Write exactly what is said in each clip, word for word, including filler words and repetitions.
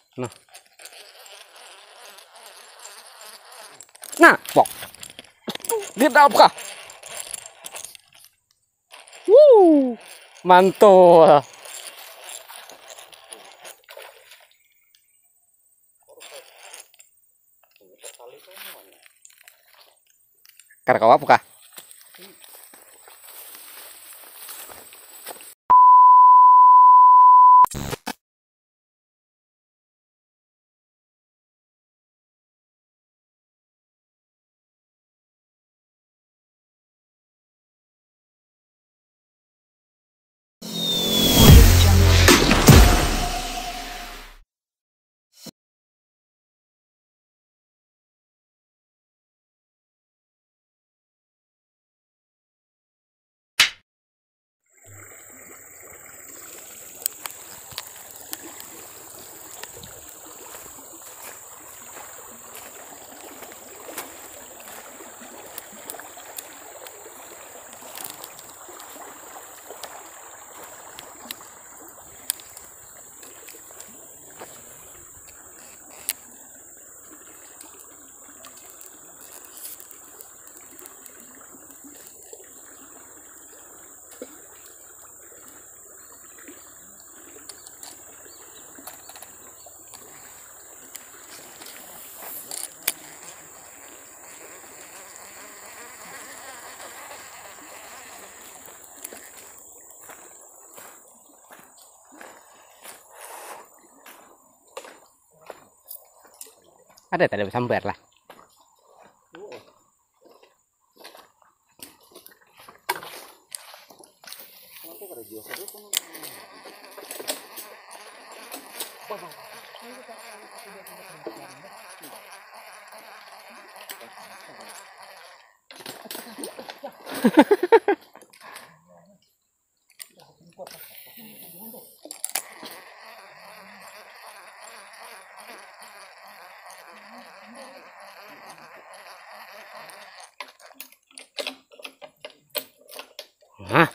Nah, nah, pok. Dia dalam kah? Wuh, mantul. Karena kau apa kah? Ada tadi sambar lah. Hah?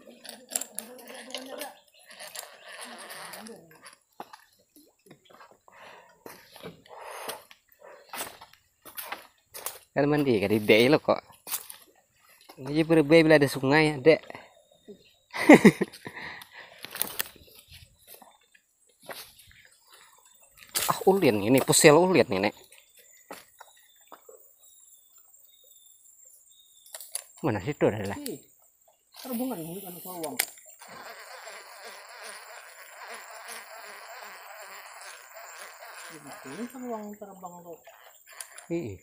Kan mandi kan di dek lo kok. Ini berbeda bila ada sungai dek. Ah ulin ini pusel ulin ini. Mana situ adalah? Terbungan ini kan sawang. Ini sawang terbang tuh. Ih.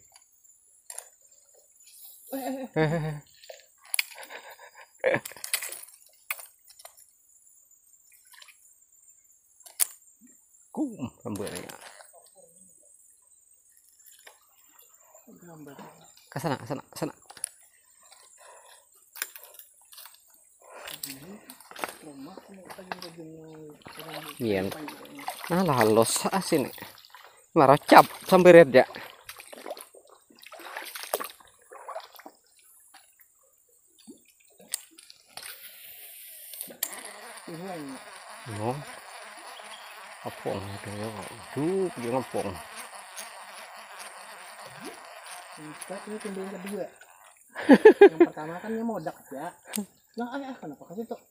Kum rambutnya. Ke sana, ke sana, ke sana. Iya. Nah lah los asin. Larocap sampai red ya. No. Apong itu ya. Duh, dia ngapong. Ini timbul kedua. Yang pertama kan dia modak ya. Yang ayah kenapa kasih tuh?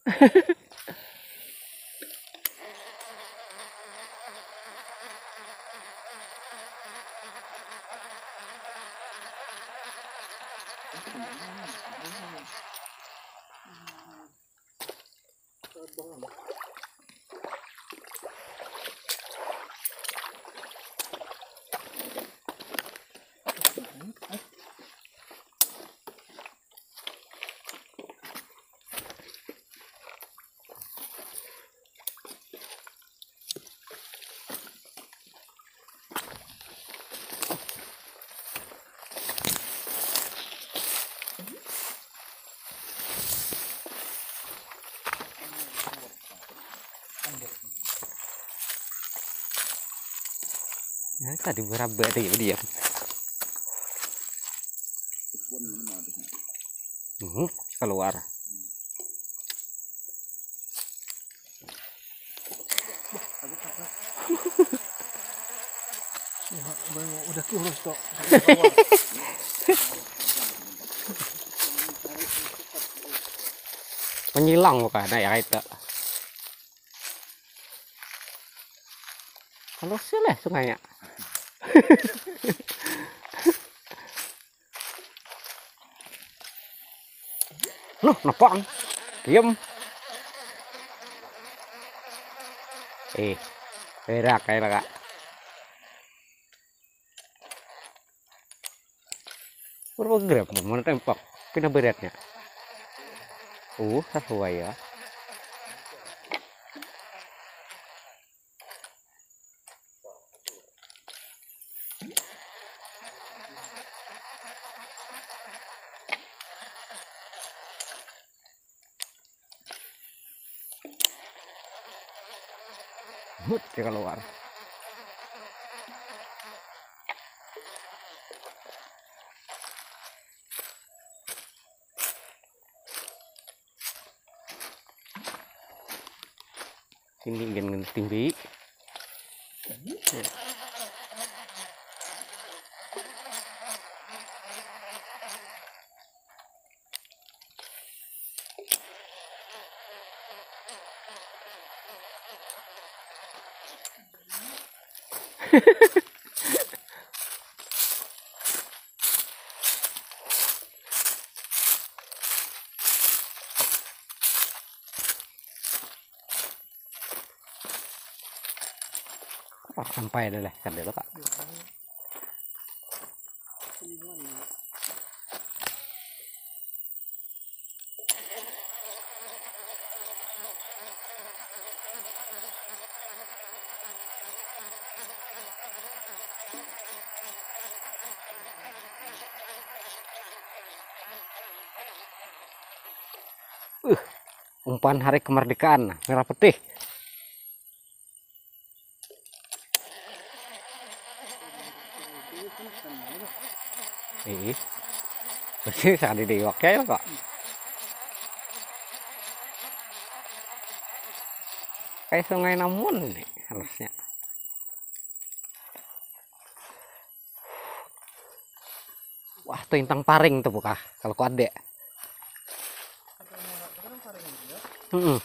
Nah, tadi berapa tadi dia? Hmm, keluar. Udah kurus kok. Menyilang bukan ya itu. Kalau sih lah sungainya. Loh, napang. Diam. Eh, berak kayak Kak. Berapa gram mana tempak? Pindah beratnya. Uh, sesuai ya. Hut, dia keluar. Sini gen tinggi. Oh, sampai deh lah, kan dulu Kak. Uh, umpan hari kemerdekaan merah putih. Ih, bersih sekali di oke ya Kak. Kayak sungai Namun nih harusnya. Wah, tuh intang paring tuh buka kalau ku adek. Hmm.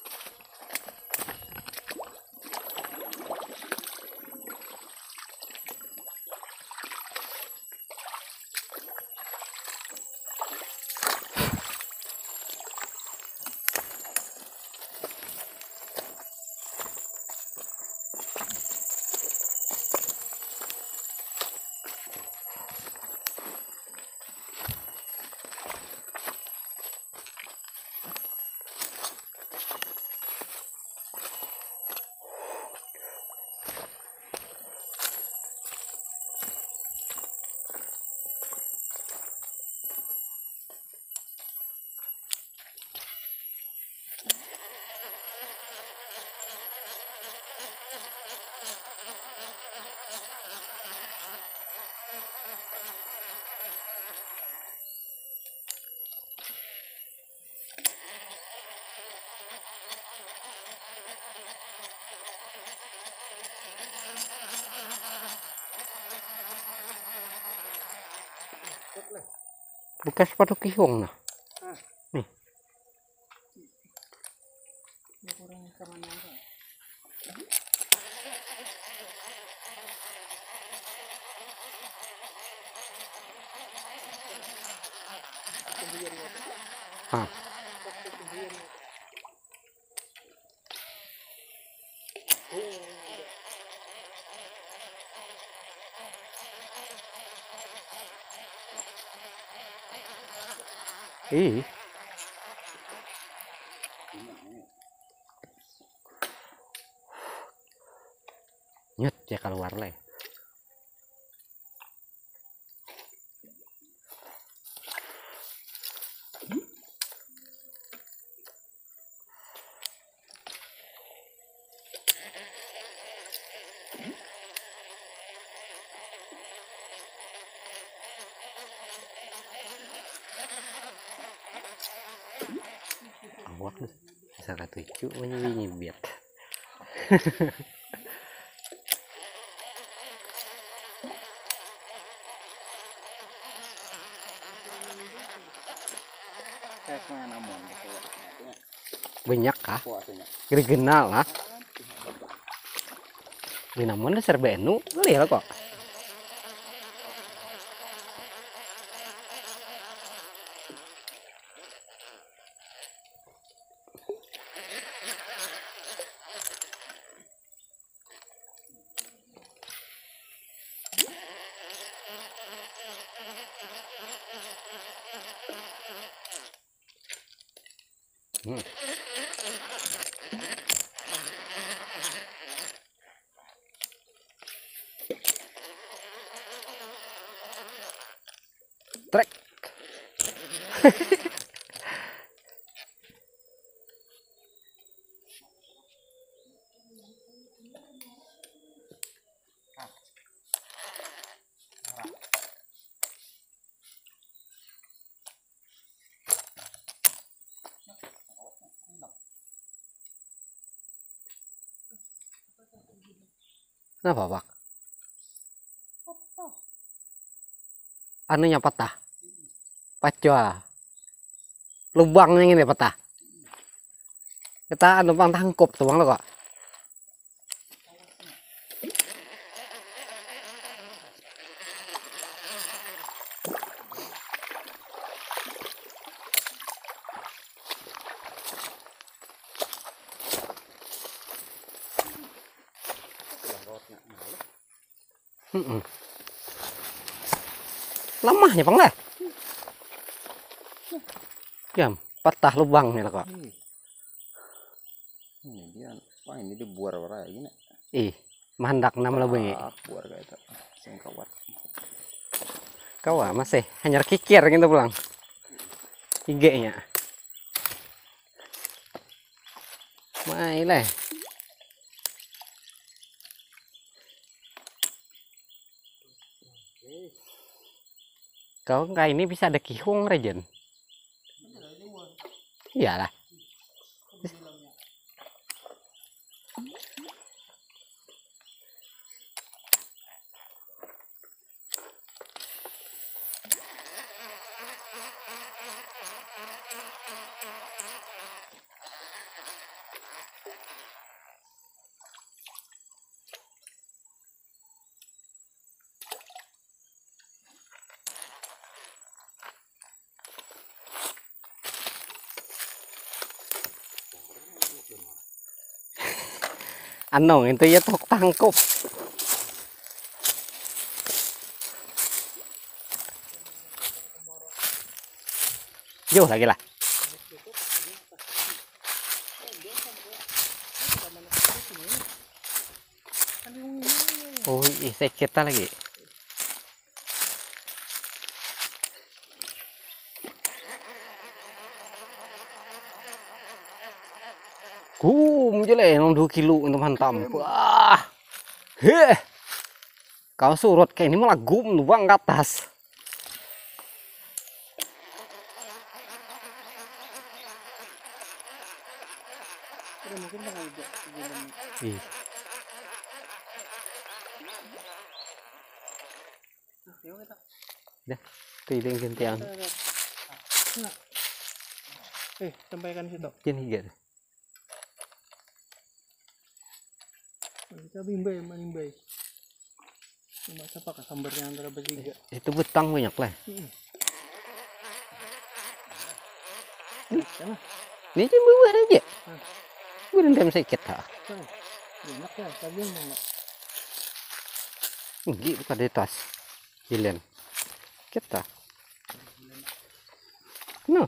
Bekas sepatu kihong nah. Nih. Ah. Ih. Nyet ya keluar lah. Awak bisa katuju nyibit. banyak kah? Puasanya. Gerigenal lah. Ini namun dasar benu, lihat kok. Hmm. Trek. Kenapa, Pak? Anunya patah. Pacwa. Lubangnya ini patah. Kita numpang tangkup tuh bang lo kok. Hmm -mm. Lemahnya bang lah. Jam patah lubangnya lo kok. Ini dia, wah ini dia buar warna ini. Ih, mandak enam lebih. Ah, buar kayak itu, sengkawat. Kau ah, masih hanya kikir gitu pulang. Igenya. Mai lah. Kau kayak ini bisa ada kihung regen. Iyalah. Anong itu ya tok tangkup. Jauh lagi lah. Oh, ih, saya kita lagi. Kum jele enam dua kilo untuk hantam. Wah. Heh. Kau surut kayak ini malah gum bang ke atas. Mungkin bakal juga sebelum Ih. Dah, piling gentian. Eh, sampaikan situ. Ini gitu. Kita bimbay, manimbay. Masa pakai sambarnya antara bertiga. Itu betang banyak lah. Hmm. Ini cuma buat aja. Bukan kan sedikit ha. Enak ya, tapi mau. Ini bukan di tas. Gilian. Kita. No.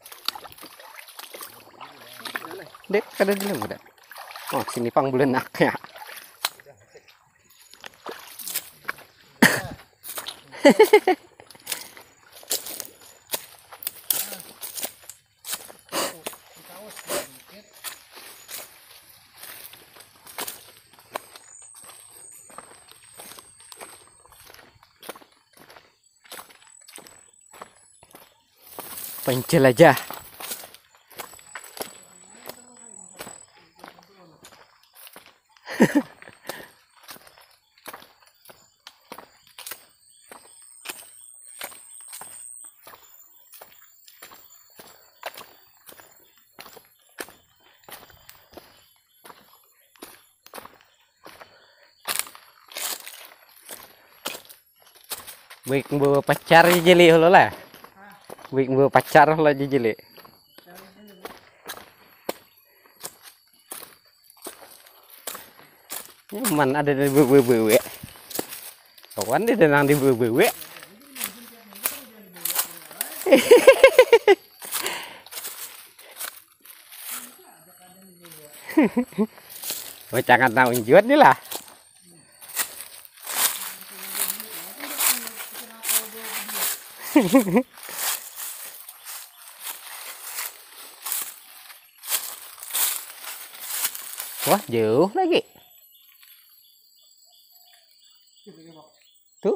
Dek, kada dulu udah. Oh, sini pang belenak ya. Penjelajah. Wik bawa pacar jeli lo lah. Wik bawa pacar lah jeli. Nyaman ada di bewe-bewe. Kawan dia denang di bewe-bewe. Oh, jangan tahu injuat nih lah. Wah, jauh lagi. Tuh.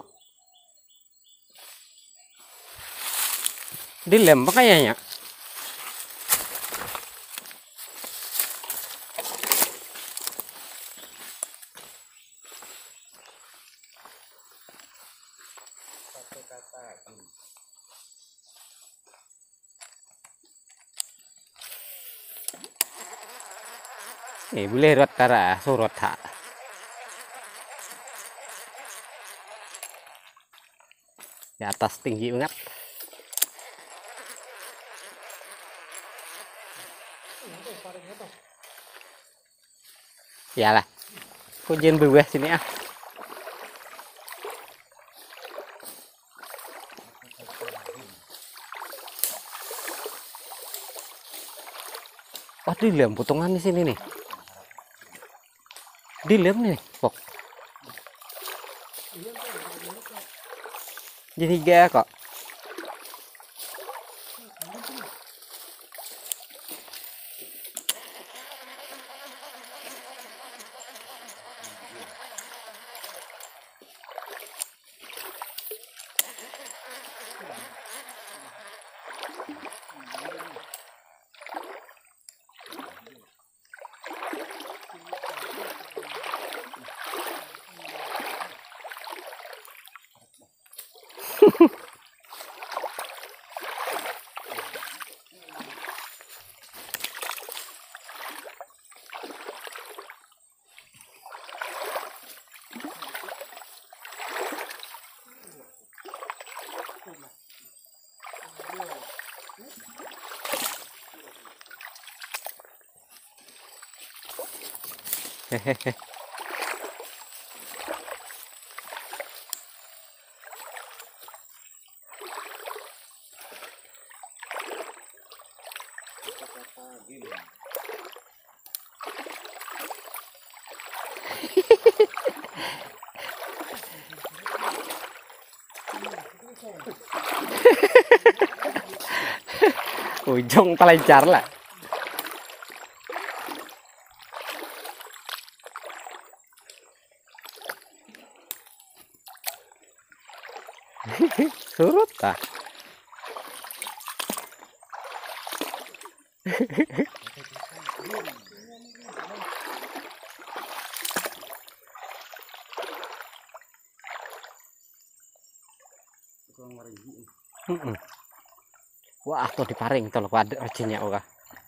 Dilempar kayaknya. Eh, boleh rot tara, surot ha. Di atas tinggi banget. Iyalah. Kok jen bawah sini ah. Wah, dilem potongan di sini nih. Dilem nih, pok. Jadi tiga kok. Hehehe. Ujung telancar lah. Surut ah. Mm-mm. Wah, tuh diparing tuh ada racinya oke.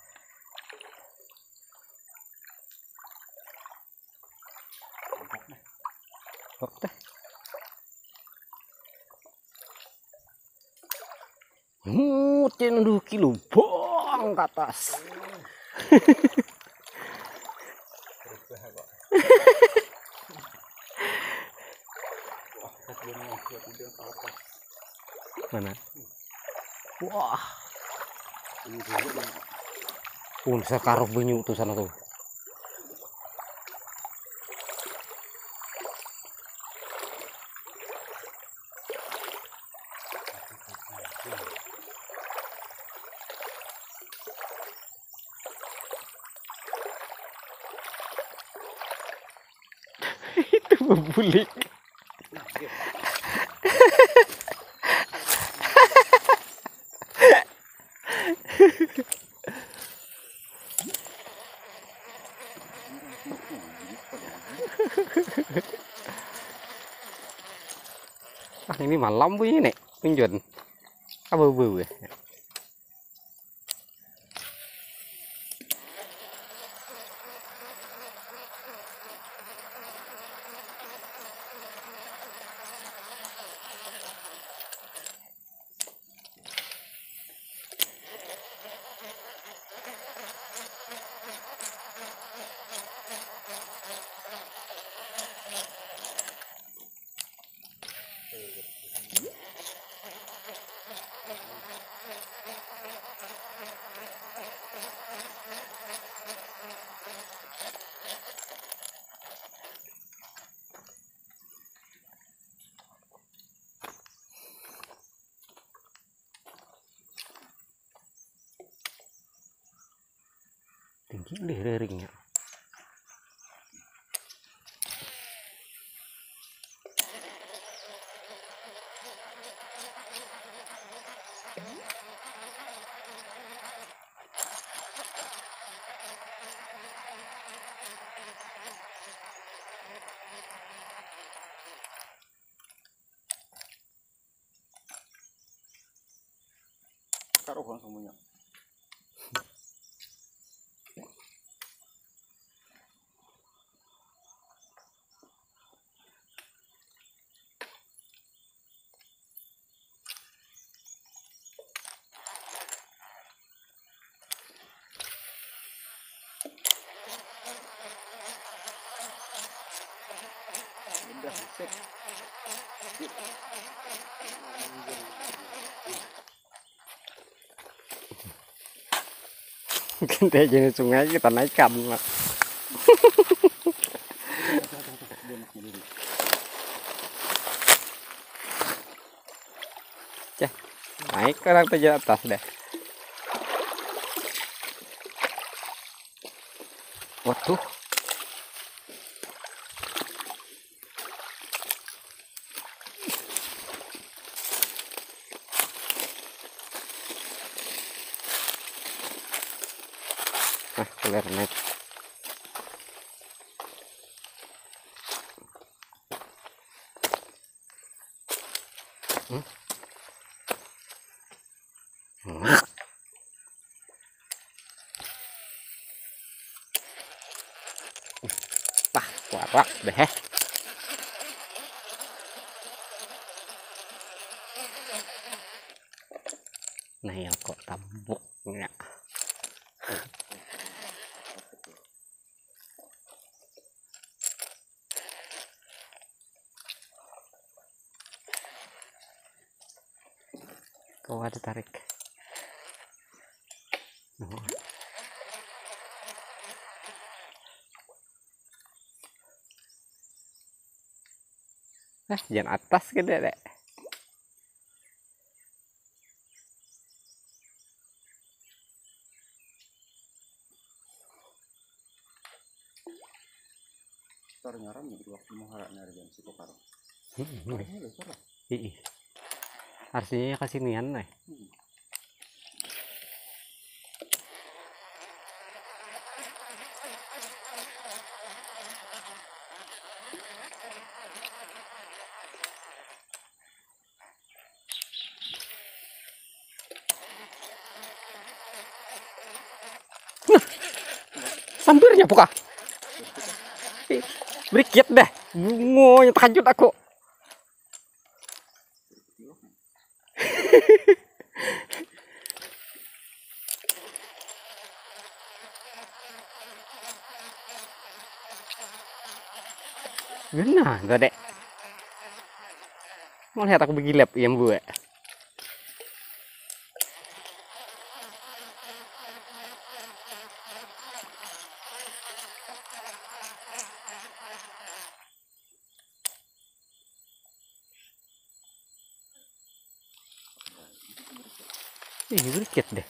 Oke. Mutin dua kilo bong ke atas. Mana? Wah. Pun sekaruh banyu tuh sana tuh. Itu membulik. Ah, ini malam bunyi nih, pinjun. Abu-abu ya. Di reringnya. Taruh kan semuanya. Udah, sip. Kita jenis sungai kita naikkan. Cah, naik orang tuh di atas deh. Waduh. Nah, keluar naik. Hmm? Nah. Wah, warak deh. Nah, yang kok tambuknya. Kau ada tarik. Oh. Nah, jangan atas gede deh. Taruh nyaram nih waktu mau harap nyari dan si kokaro. Hmm, Ini lebar lah. ih. Artinya kasih nian nih. Hmm. Sampirnya buka. Berikit deh. Mau tahajud aku. Benar, gak dek. Mau lihat aku begilap yang buat. Ih, berikit deh.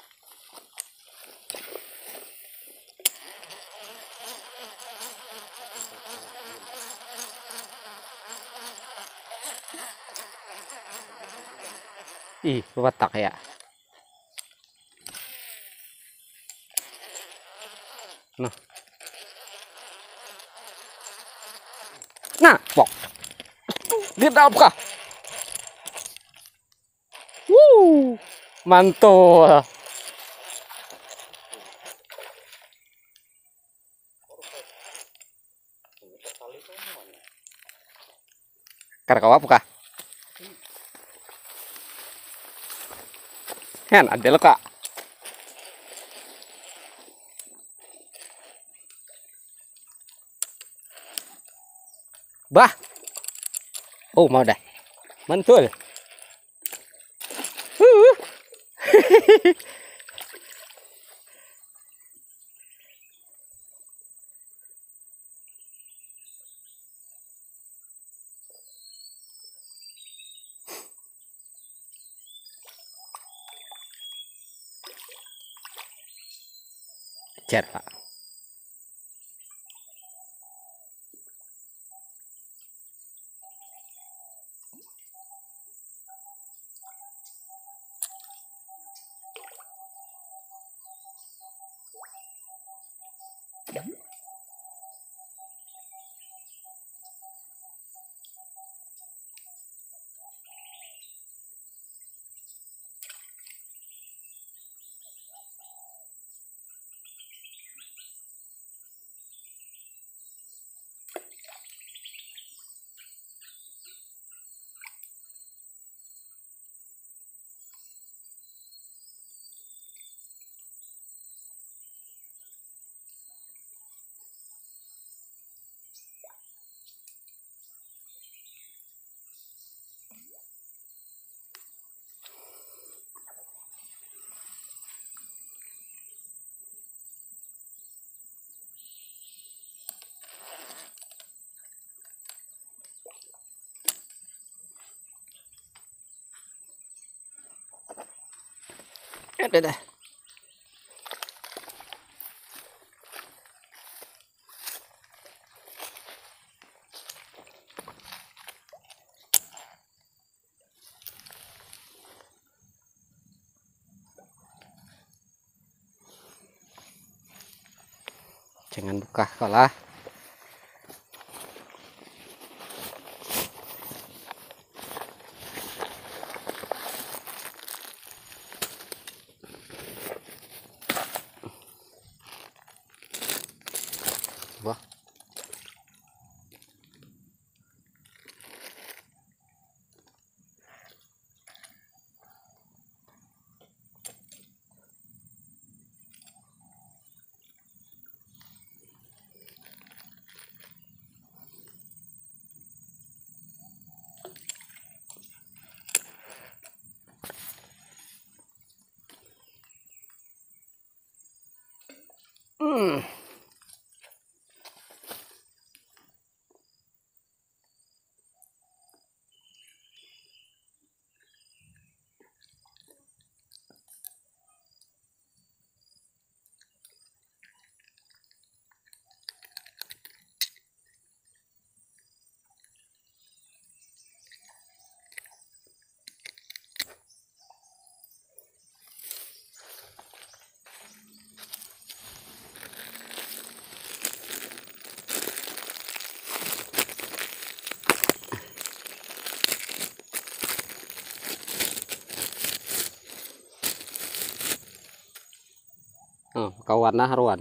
Ih, watak ya. Nah. Nah, pok. Di dalam kah? Wuh, mantul. Karena kau apa kah? Kan ada lo kak. Bah. Oh, mau dah. Mantul. Uh. Cer, Pak. Ada dah. Jangan buka kalah. Wah. Hmm. Oh, kawan nah haruan.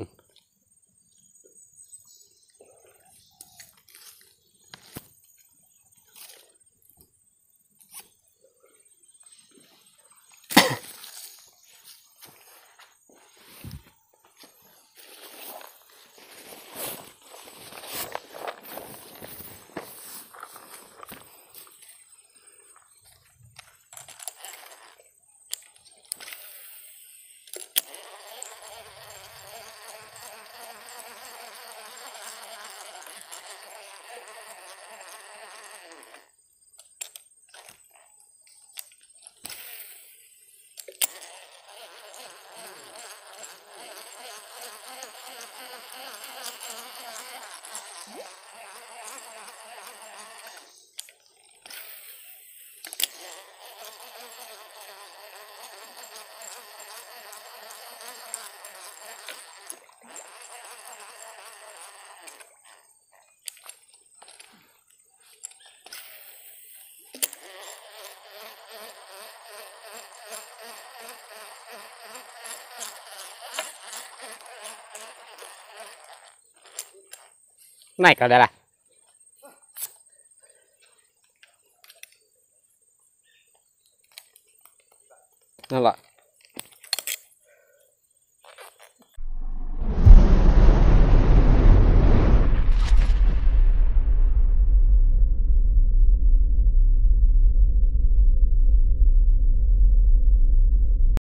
Naik ada lah. Nolak.